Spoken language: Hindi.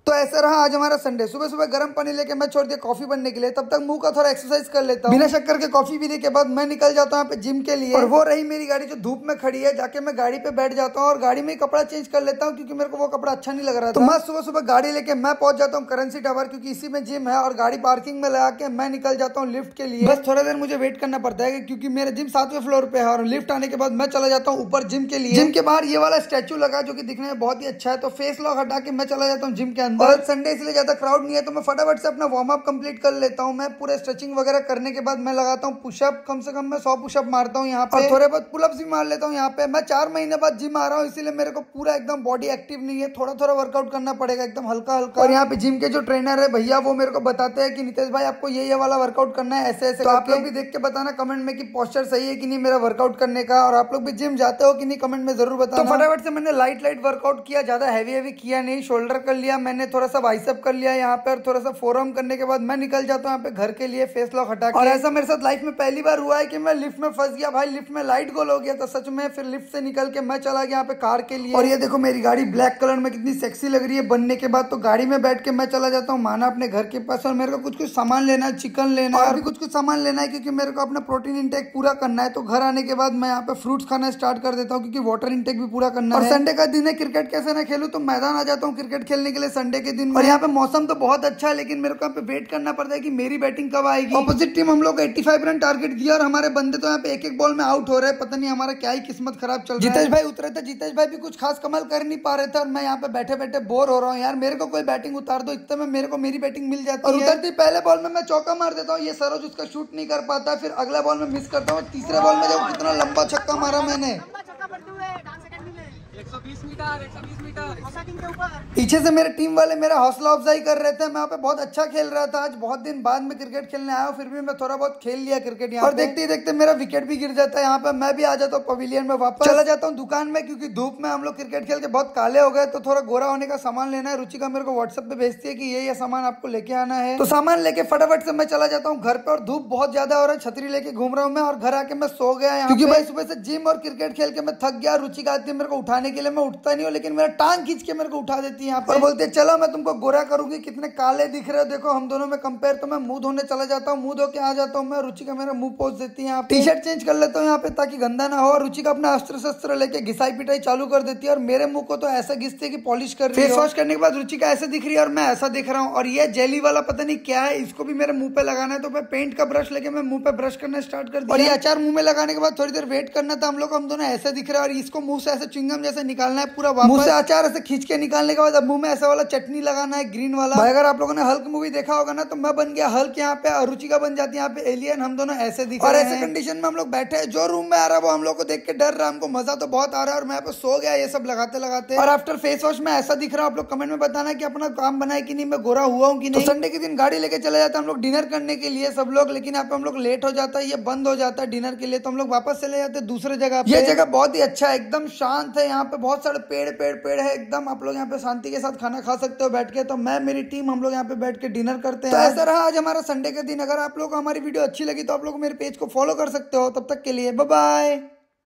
तो ऐसा रहा आज हमारा संडे। सुबह सुबह गर्म पानी लेके मैं छोड़ दिया कॉफी बनने के लिए, तब तक मुंह का थोड़ा एक्सरसाइज कर लेता हूँ। बिना शक्कर के कॉफी पीने के बाद मैं निकल जाता हूँ यहाँ पे जिम के लिए। और वो रही मेरी गाड़ी जो धूप में खड़ी है, जाके मैं गाड़ी पे बैठ जाता हूँ और गाड़ी में कपड़ा चेंज कर लेता हूँ क्योंकि मेरे को वो कपड़ा अच्छा नहीं लग रहा था। तो मैं सुबह सुबह गाड़ी लेके मैं पहुंच जाता हूँ करेंसी टावर, क्योंकि इसी में जिम है, और गाड़ी पार्किंग में लगा के मैं निकल जाता हूँ लिफ्ट के लिए। बस थोड़ा देर मुझे वेट करना पड़ता है क्योंकि मेरा जिम 7वें फ्लोर पे है, और लिफ्ट आने के बाद मैं चला जाता हूँ ऊपर जिम के लिए। जिम के बाहर ये वाला स्टैचू लगा जो कि दिखने में बहुत ही अच्छा है, तो फेस लॉक हटा के मैं चला जाता हूँ जिम के अंदर। और संडे इसलिए ज्यादा क्राउड नहीं है तो मैं फटाफट से अपना वार्म अप कंप्लीट कर लेता हूँ। मैं पूरे स्ट्रेचिंग वगैरह करने के बाद मैं लगाता हूँ पुशअप, कम से कम मैं 100 पुशअप मारता हूँ यहाँ पे, और थोड़े बहुत पुलअप्स भी मार लेता हूँ यहाँ पे। मैं 4 महीने बाद जिम आ रहा हूँ, इसीलिए मेरे को पूरा एकदम बॉडी एक्टिव नहीं है, थोड़ा थोड़ा वर्कआउट करना पड़ेगा, एकदम हल्का हल्का। और यहाँ पे जिम के जो ट्रेनर है भैया, वो मेरे को बताते हैं कि नितेश भाई आपको ये वाला वर्कआउट करना है ऐसे ऐसे। तो आप लोग भी देख के बताना कमेंट में कि पोस्चर सही है कि नहीं मेरा वर्कआउट करने का, और आप लोग भी जिम जाते हो कि नहीं कमेंट में जरूर बताना। तो फटाफट से मैंने लाइट वर्कआउट किया, ज्यादा हैवी किया नहीं। शोल्डर कर लिया मैंने, थोड़ा सा बाइसेप कर लिया यहाँ पे, और थोड़ा सा फोरआर्म करने के बाद मैं निकल जाता हूँ यहाँ पे घर के लिए फेस लॉक हटा के। और ऐसा मेरे साथ लाइफ में पहली बार हुआ है कि मैं लिफ्ट में फंस गया भाई, लिफ्ट में लाइट गोल हो गया था सच में। फिर लिफ्ट से निकल के मैं चला गया यहाँ पे कार के लिए। और ये देखो मेरी गाड़ी ब्लैक कलर में कितनी सेक्सी लग रही है बनने के बाद। तो गाड़ी में बैठ के मैं चला जाता हूँ माना अपने घर के पास, और मेरे को कुछ सामान लेना है, चिकन लेना है और भी कुछ सामान लेना है, क्योंकि मेरे को अपना प्रोटीन इंटेक पूरा करना है। तो घर आने के बाद मैं यहाँ पे फ्रूट्स खाना स्टार्ट कर देता हूँ क्योंकि वाटर इंटेक भी पूरा करना है। और संडे का दिन है, क्रिकेट कैसे ना खेलूं, तो मैदान आ जाता हूँ क्रिकेट खेलने के लिए संडे के दिन। और यहाँ पे मौसम तो बहुत अच्छा है, लेकिन मेरे को यहाँ पे वेट करना पड़ता है कि मेरी बैटिंग कब आएगी। अपोजिट टीम हम लोग 85 रन टारगेट दिया, और हमारे बंदे तो यहाँ पे एक एक बॉल में आउट हो रहे हैं। पता नहीं हमारा क्या ही किस्मत खराब चल रहा है। जितेश भाई उतरे थे, जितेश भाई भी कुछ खास कमाल कर नहीं पा रहे थे, और मैं यहाँ पे बैठे बैठे बोर हो रहा हूँ यार। मेरे को कोई बैटिंग उतार दो, इतने में मेरे को मेरी बैटिंग मिल जाती है। और उतरती पहले बॉल में मैं चौका मार देता हूँ, ये सरोज उसका शूट नहीं कर पाता, फिर अगला बॉल में मिस करता हूँ। तीसरे बॉल में जब कितना लंबा छक्का मारा मैंने, 120 मीटर पीछे से मेरे टीम वाले मेरा हौसला अफजाई कर रहे थे। मैं यहाँ पे बहुत अच्छा खेल रहा था, आज बहुत दिन बाद में क्रिकेट खेलने आया हूँ, फिर भी मैं थोड़ा बहुत खेल लिया क्रिकेट यहाँ। और देखते ही देखते मेरा विकेट भी गिर जाता है यहाँ पे। मैं भी आ जाता हूँ पवेलियन में, वापस चला जाता हूँ दुकान में, क्योंकि धूप में हम लोग क्रिकेट खेल के बहुत काले हो गए। तो थोड़ा गोरा होने का सामान लेना है। रुचिका मेरे को व्हाट्सएप पे भेजती है कि ये सामान आपको लेके आना है, तो सामान लेके फटाफट से मैं चला जाता हूँ घर पे। और धूप बहुत ज्यादा हो रहा है, छतरी लेके घूम रहा हूँ मैं, और घर आके मैं सो गया यहाँ, क्योंकि भाई सुबह से जिम और क्रिकेट खेल के मैं थक गया। रुचिका आती है मेरे को उठाने के लिए, मैं उठता नहीं हूँ, लेकिन मेरा टांग खींच के मेरे को उठा देती है यहाँ पर, बोलते है चलो मैं तुमको गोरा करूंगी, कितने काले दिख रहे हो देखो हम दोनों में कंपेयर। तो मैं मुंह धोने चला जाता हूँ, मुंह धो के आ जाता हूँ मैं। रुचिका मेरा मुंह पोंछ देती है यहाँ पे, टी शर्ट चेंज कर लेता हूँ यहाँ पे ताकि गंदा ना हो। और रुचिका अपना अस्त्र शस्त्र लेके घिसाई पिटाई चालू कर देती है, और मेरे मुंह को तो ऐसा घिसती है कि पॉलिश कर रही है। फेस वॉश करने के बाद रुचिका ऐसे दिख रही है और मैं ऐसा दिख रहा हूँ। और ये जेली वाला पता नहीं क्या है, इसको भी मेरे मुंह पे लगाना है। तो मैं पेंट का ब्रश लेके मैं मुंह पे ब्रश करना स्टार्ट कर दिया। और ये अचार मुंह में लगाने के बाद थोड़ी देर वेट करना था हम लोग, हम दोनों ऐसे दिख रहे हैं। और इसको मुंह से ऐसे च्युइंगम जैसे निकालना है पूरा, मुंह से अचार ऐसे खींच के निकालने के बाद अब मुंह में ऐसा वाला चटनी लगाना है ग्रीन वाला। भाई अगर आप लोगों ने हल्क मूवी देखा होगा ना, तो मैं बन गया हल्क यहाँ पे, और रुचिका बन जाती है यहाँ पे एलियन। हम दोनों ऐसे दिख रहे हैं, और ऐसे कंडीशन में हम लोग बैठे हैं। जो रूम में आ रहा है वो हम लोग को देख के डर रहा है, हमको मजा तो बहुत आ रहा है। और मैं यहाँ पे सो गया ये सब लगाते लगाते। और आफ्टर फेस वॉश में ऐसा दिख रहा है। आप लोग कमेंट में बताना कि अपना काम बना है कि नहीं, मैं गोरा हुआ हूँ कि नहीं। तो संडे के दिन गाड़ी लेके चले जाते हैं हम लोग डिनर करने के लिए सब लोग, लेकिन यहाँ पे हम लोग लेट हो जाता है, ये बंद हो जाता है डिनर के लिए। तो हम लोग वापस चले जाते हैं दूसरे जगह पे। ये जगह बहुत ही अच्छा है, एकदम शांत है, यहाँ पे बहुत सारे पेड़ है एकदम। आप लोग यहाँ पे शांति के साथ खाना खा सकते हो बैठ के। तो मैं मेरी टीम हम लोग यहाँ पे बैठ के डिनर करते हैं। तो ऐसा रहा आज हमारा संडे का दिन। अगर आप लोग को हमारी वीडियो अच्छी लगी तो आप लोग मेरे पेज को फॉलो कर सकते हो। तब तक के लिए बाय बाय।